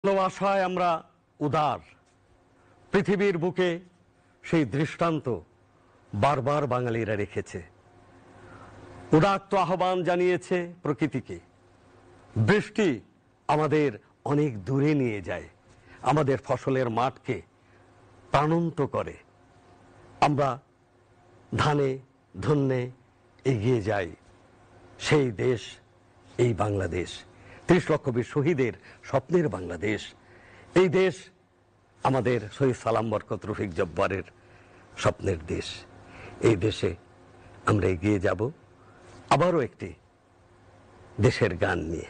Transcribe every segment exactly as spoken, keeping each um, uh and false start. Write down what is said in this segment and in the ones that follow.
ভালোবাসায় আমরা উদার, পৃথিবীর বুকে সেই দৃষ্টান্ত বারবার বাঙালিরা রেখেছে। উদাত্ত আহ্বান জানিয়েছে প্রকৃতিকে। বৃষ্টি আমাদের অনেক দূরে নিয়ে যায়, আমাদের ফসলের মাঠকে প্রাণবন্ত করে। আমরা ধানে ধন্যে এগিয়ে যাই। সেই দেশ এই বাংলাদেশ, ত্রিশ লক্ষ বীর শহীদের স্বপ্নের বাংলাদেশ। এই দেশ আমাদের শহীদ সালাম বরকত রফিক জব্বারের স্বপ্নের দেশ। এই দেশে আমরা এগিয়ে যাব আবারও একটি দেশের গান নিয়ে।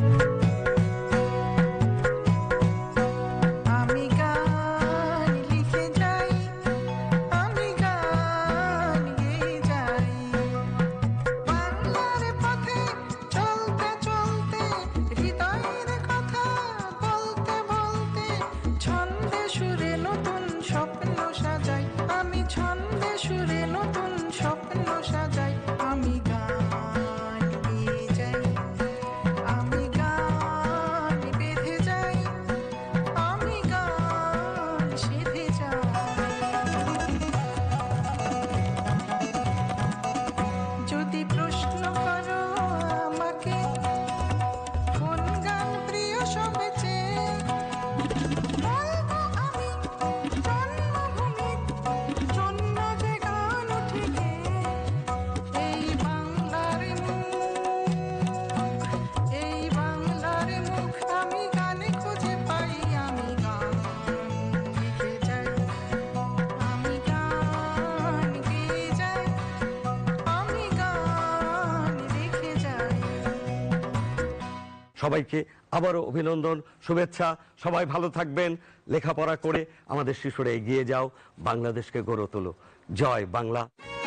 সবাইকে আবারও অভিনন্দন, শুভেচ্ছা। সবাই ভালো থাকবেন, লেখাপড়া করে আমাদের শিশুরা এগিয়ে যাও, বাংলাদেশকে গড়ে তোলো। জয় বাংলা।